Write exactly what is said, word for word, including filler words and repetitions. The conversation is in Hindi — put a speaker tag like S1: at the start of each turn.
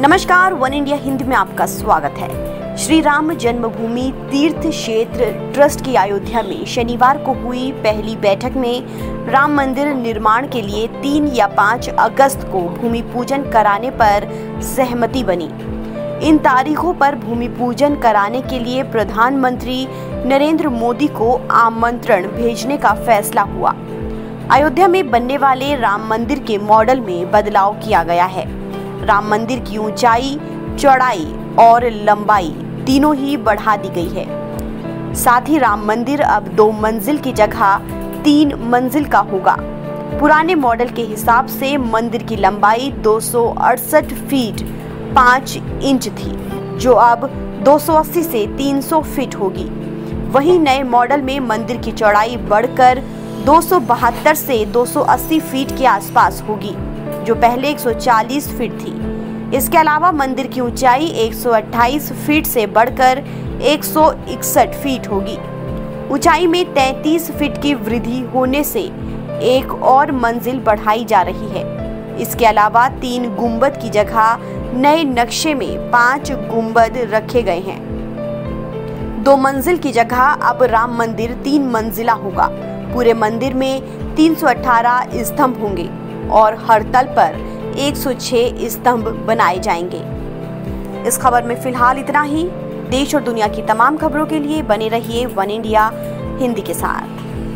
S1: नमस्कार, वन इंडिया हिंदी में आपका स्वागत है। श्री राम जन्मभूमि तीर्थ क्षेत्र ट्रस्ट की अयोध्या में शनिवार को हुई पहली बैठक में राम मंदिर निर्माण के लिए तीन या पाँच अगस्त को भूमि पूजन कराने पर सहमति बनी। इन तारीखों पर भूमि पूजन कराने के लिए प्रधानमंत्री नरेंद्र मोदी को आमंत्रण भेजने का फैसला हुआ। अयोध्या में बनने वाले राम मंदिर के मॉडल में बदलाव किया गया है। राम मंदिर की ऊंचाई, चौड़ाई और लंबाई तीनों ही बढ़ा दी गई है। साथ ही राम मंदिर अब दो मंजिल की जगह तीन मंजिल का होगा। पुराने मॉडल के हिसाब से मंदिर की लंबाई दो सौ अड़सठ फीट पाँच इंच थी, जो अब दो सौ अस्सी से तीन सौ फीट होगी। वहीं नए मॉडल में मंदिर की चौड़ाई बढ़कर दो सौ बहत्तर से दो सौ अस्सी फीट के आसपास होगी, जो पहले एक सौ चालीस फीट थी। इसके अलावा मंदिर की ऊंचाई एक सौ अट्ठाईस फीट से बढ़कर एक सौ इकसठ फीट होगी। ऊंचाई में तैंतीस फीट की वृद्धि होने से एक और मंजिल बढ़ाई जा रही है। इसके अलावा तीन गुंबद की जगह नए नक्शे में पांच गुंबद रखे गए हैं। दो मंजिल की जगह अब राम मंदिर तीन मंजिला होगा। पूरे मंदिर में तीन सौ अठारह स्तंभ होंगे और हर तल पर एक सौ छह स्तंभ बनाए जाएंगे। इस खबर में फिलहाल इतना ही। देश और दुनिया की तमाम खबरों के लिए बने रहिए वन इंडिया हिंदी के साथ।